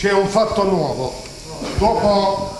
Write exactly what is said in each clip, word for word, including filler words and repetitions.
c'è un fatto nuovo. Dopo,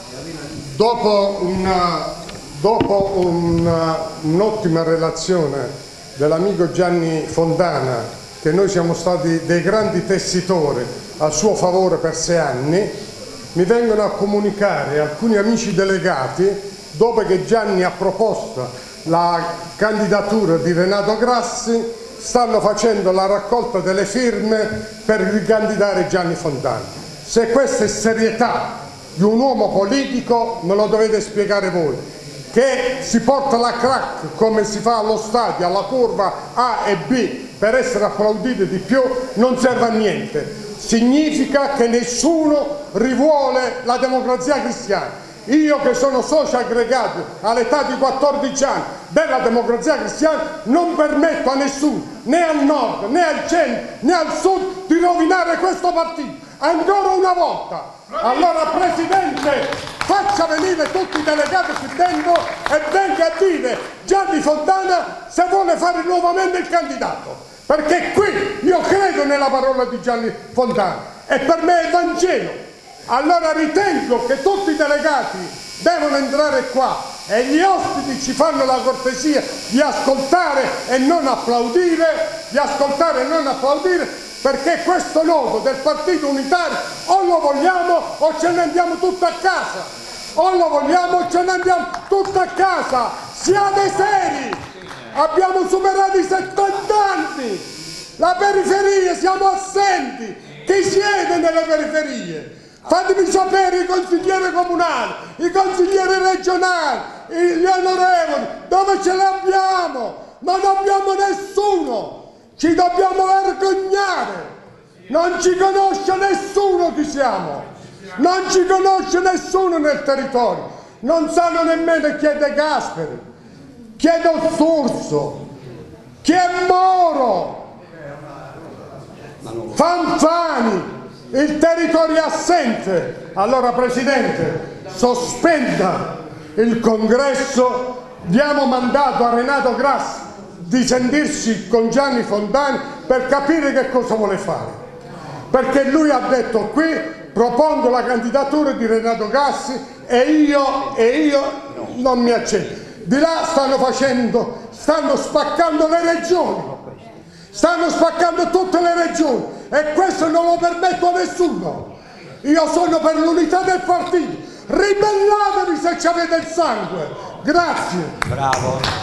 dopo una, dopo una, un'ottima relazione dell'amico Gianni Fontana, che noi siamo stati dei grandi tessitori a suo favore per sei anni, mi vengono a comunicare alcuni amici delegati, dopo che Gianni ha proposto la candidatura di Renato Grassi, stanno facendo la raccolta delle firme per ricandidare Gianni Fontana. Se questa è serietà di un uomo politico, me lo dovete spiegare voi. Che si porta la crack come si fa allo stadio, alla curva A e B, per essere applauditi di più, non serve a niente. Significa che nessuno rivuole la Democrazia Cristiana. Io che sono socio aggregato all'età di quattordici anni della Democrazia Cristiana non permetto a nessuno, né al nord, né al centro, né al sud, di rovinare questo partito. Ancora una volta. Allora Presidente, faccia venire tutti i delegati qui dentro e venga a dire Gianni Fontana se vuole fare nuovamente il candidato. Perché qui io credo nella parola di Gianni Fontana e per me è Vangelo. Allora ritengo che tutti i delegati devono entrare qua e gli ospiti ci fanno la cortesia di ascoltare e non applaudire, di ascoltare e non applaudire, perché questo nodo del partito unitario o lo vogliamo o ce ne andiamo tutti a casa, o lo vogliamo o ce ne andiamo tutti a casa. Siate seri, abbiamo superato i settanta anni, la periferia, siamo assenti. Chi siede nelle periferie? Fatemi sapere i consiglieri comunali, i consiglieri regionali, gli onorevoli, dove ce l'abbiamo? Non abbiamo nessuno, ci dobbiamo vergognare, non ci conosce nessuno chi siamo, non ci conosce nessuno nel territorio, non sanno nemmeno chi è De Gasperi, chi è D'Osturzo, chi è Moro, Fanfani. Il territorio è assente. Allora Presidente, sospenda il congresso, diamo mandato a Renato Grassi di sentirsi con Gianni Fontana per capire che cosa vuole fare, perché lui ha detto qui propongo la candidatura di Renato Grassi e io, e io non mi accetto. Di là stanno facendo, stanno spaccando le regioni, stanno spaccando tutte le regioni e questo non lo permetto a nessuno. Io sono per l'unità del partito, ribellatevi se ci avete il sangue. Grazie. Bravo.